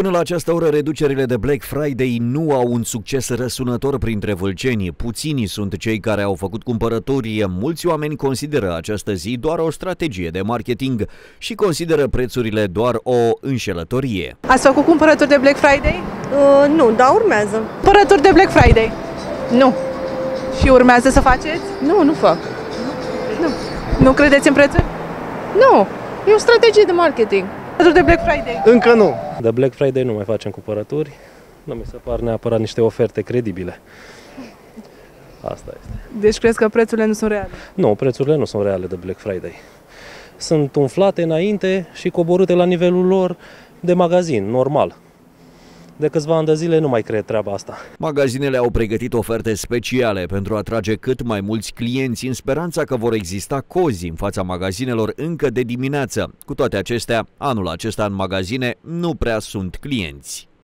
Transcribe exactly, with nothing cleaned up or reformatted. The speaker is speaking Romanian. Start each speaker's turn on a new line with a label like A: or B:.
A: Până la această oră, reducerile de Black Friday nu au un succes răsunător printre vâlceni. Puțini sunt cei care au făcut cumpărături. Mulți oameni consideră această zi doar o strategie de marketing și consideră prețurile doar o înșelătorie.
B: Ați făcut cumpărături de Black Friday?
C: Uh, nu, dar urmează.
B: Cumpărături de Black Friday?
C: Nu.
B: Și urmează să faceți?
C: Nu, nu fac.
B: Nu. Nu credeți în prețuri?
C: Nu. E o strategie de marketing.
B: Cumpărături de Black Friday?
D: Încă nu. De Black Friday nu mai facem cumpărături. Nu mi se par neapărat niște oferte credibile. Asta este.
B: Deci crezi că prețurile nu sunt reale?
D: Nu, prețurile nu sunt reale de Black Friday. Sunt umflate înainte și coborâte la nivelul lor de magazin, normal. De câțiva ani de zile nu mai cred treaba asta.
A: Magazinele au pregătit oferte speciale pentru a atrage cât mai mulți clienți în speranța că vor exista cozi în fața magazinelor încă de dimineață. Cu toate acestea, anul acesta în magazine nu prea sunt clienți.